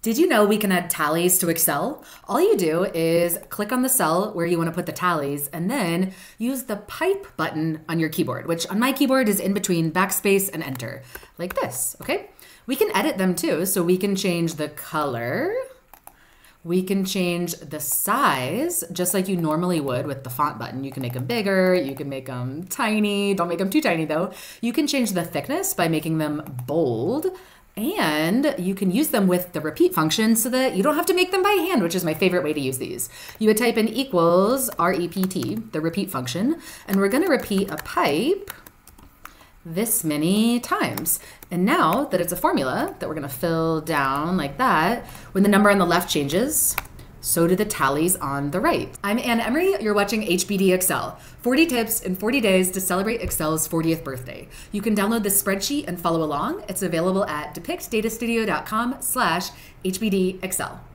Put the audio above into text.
Did you know we can add tallies to Excel? All you do is click on the cell where you want to put the tallies and then use the pipe button on your keyboard, which on my keyboard is in between backspace and enter, like this, okay? We can edit them too, so we can change the color. We can change the size, just like you normally would with the font button. You can make them bigger, you can make them tiny. Don't make them too tiny though. You can change the thickness by making them bold, and you can use them with the repeat function so that you don't have to make them by hand, which is my favorite way to use these. You would type in equals REPT, the repeat function, and we're gonna repeat a pipe this many times. And now that it's a formula that we're gonna fill down like that, when the number on the left changes, so do the tallies on the right. I'm Emery, you're watching HBDXL. 40 tips in 40 days to celebrate Excel's 40th birthday. You can download this spreadsheet and follow along. It's available at depictdatastudio.com/HBDXL.